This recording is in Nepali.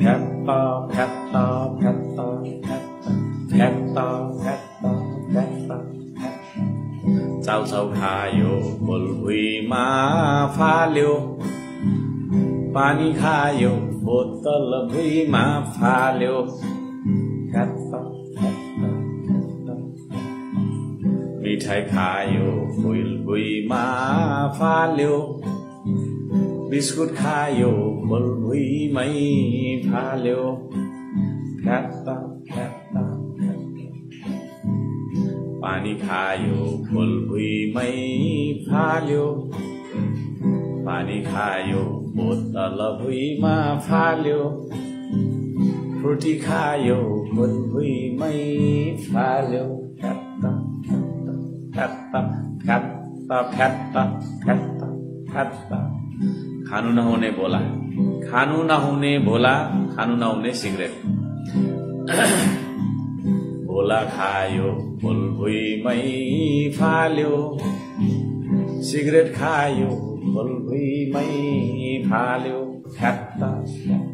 Peppa, Peppa, Peppa, Peppa, Peppa, Peppa, Peppa. Cháu cháu खायो बोलभुइँमा फाल्यो पानी खायो बोतल भुइँमा फाल्यो Peppa, Peppa, Peppa. मिठाई खायो फुल भुइँमा फाल्यो बिस्कुट खायो फुल भुइँमै फाल्यो Peppa, Peppa, Peppa. पानी खायो फुल भुइँमै फाल्यो पानी खायो बोतल भुइँमा फाल्यो फ्रुटी खायो फुल भुइँमै फाल्यो Peppa, Peppa, Peppa, Peppa, Peppa, Peppa. खानु नहुने भोला खानु नहुने भोला खानु नहुने सिगरेट भोला खायो फुल भुइँमै फाल्यो सिगरेट खायो फुल भुइँमै फाल्यो Peppa,